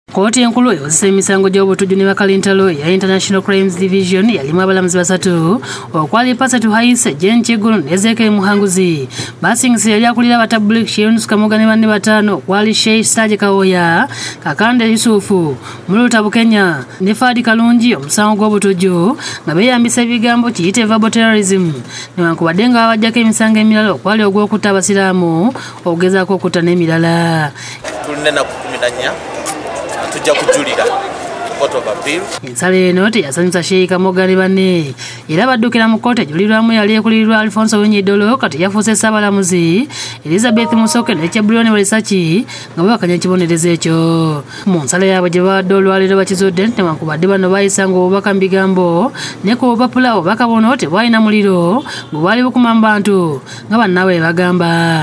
Kooti enkulu eyozesa emisango gy'obutujju ne bakalintalo ya International Crimes Division yalimu abalamuzi basatu okwali Pasatu Hayise, Jane Chigulu ne Ezekiel Muhanguzi. Basingise yali akulira abatabuliki Shirunus Kamoga ne banne batano okwali Sheikh Sitaje Kawoya, Kakande Yusufu, Muluta Bukenya ne Fadi Kalungi omusango gw'obutujju nga beeyambisa ebigambo kiyite verbal terrorism newankubadde nga babajjako emisango emirala okwali ogw'okutta abasiraamu okugezaako okutta n'emirala. Tulina kukumiranya tujja kujulira Court of Appeal. Ensala eno teyasanyusa Sheikh Kamoga ne banne era baddukira mu kkooti ejulirwamu yali ekulirwa Alfonso Wenyedolo kati yafuuse Ssaabalamuzi Elizabeth Musoke ne Kyabulioni Walisaki nga babakanya ekibonerezo ekyo. Mu nsala yaabwe gye babadde olwaleero bakizudde newankubadde bano baayisanga obubaka mu bigambo ne ku bupapula obubaka buno tebwalina muliro bwe bwali bukuma mu bantu nga bannaabwe bagamba.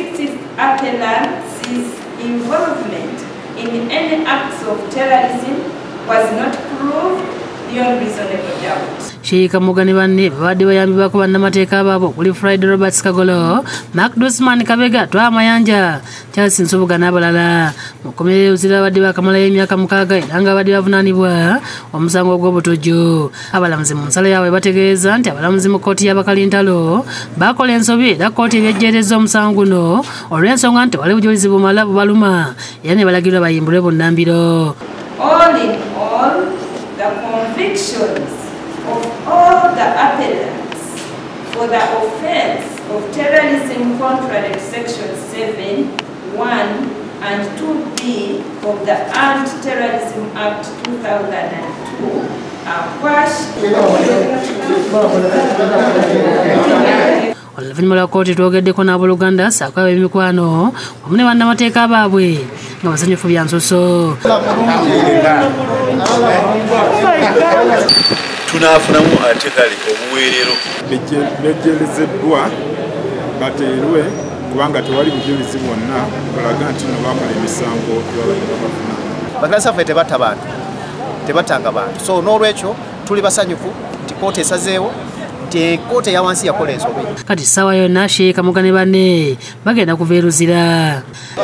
In any acts of terrorism was not proved beyond reasonable doubt. Sheikh Kamoga ne banne babadde bayambibwako bannamateeka baabo okuli Friday Roberts Kagolo, Mark Dosman Kabega, Twa Mayanja, Charles Nsubuga n'abalala. Mu kkomerero zira badde bakamalayo emyaka 6 era nga badde bavunaanibwa omusango gw'obutujju. Abalamuzi mu nsala yaabwe bategeeza nti abalamuzi mu kkooti y'abakalintalo bakola ensobi era kkooti ebyejjeereza omusango guno olw'ensonga nti wali bujulizi bumala bubaluma era ne balagirwa bayimbulwe bunnambiro. All in all, the convictions of all the appellants for the offense of terrorism contrary to Section 7, 1 and 2B of the Anti-Terrorism Act 2002 are quashed. Oluvannyuma lwa kkooti twogeddeko n'abooluganda ssaako ab'emikwano wamu ne bannamateeka baabwe nga basanyufu bya nsuso. Tunaafunamu ate kale obuweerero bejjeerezeddwa bateerwe kubanga tewali bujulizi bwonna balaga nti no bakola emisango gy'abadde babafuna. Baganzi baffe tebatta bantu, tebattanga bantu, so n'olwekyo tuli basanyufu nti kkooti esazeewo nti kkooti eya wansi yakola ensobi. Kati ssaawa yonna Sheikh Kamoga ne banne bagenda kuveeruzira.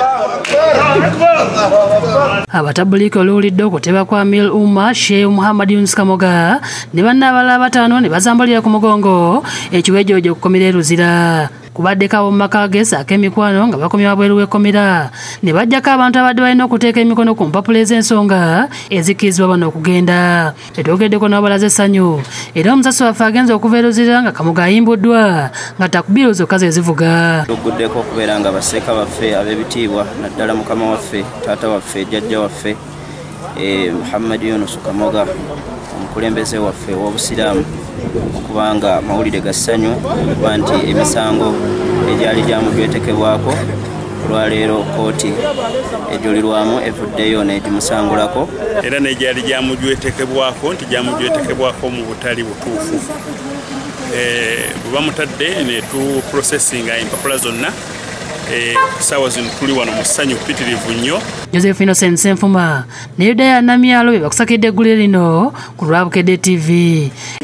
Abatabuliki oluwulidde okuteba kwa Amir Umar, Sheikh Muhammad Yunus Kamoga ne banne abalala bataano ne bazambalira ku mugongo ekiwejjoojo okukomera eruzira. Kubaddeko abo mu maka ge ssaako emikwano nga bakomye wabweru w'ekkomera ne bajjako abantu abadde balina okuteeka emikono ku mpapula ez'ensonga ezikkirizibwa bano okugenda. Tetwogeddeko n'abalaze essanyu era omusasi waffe agenze okuveeruzira nga Kamoga ayimbuddwa nga takbiru zokka ze zivuga. Tuguddeko okubeera nga basseeka baffe ab'ebitiibwa naddala mukama waffe taata waffe jjajja waffe Muhammad Yunus Kamoga omukulembeze waffe w'obusiraamu okubanga mawulire ga ssanyu okuba nti emisango egyali gyamugwetekebwako olwaleero kkooti ejulirwamu evuddeyo n'egimusangulako era n'egyali gyamugwetekebwako nti gyamugwetekebwako mu butali butuufu. Bwe bamutadde ne tu processinga empapula zonna ssaawa zino tuli wano mu ssanyu ppitirivu nnyo. Joseph Innocent Senfuma ne Yudaya Namyalo be bakusakidde eggulire lino ku Lwabukedde TV.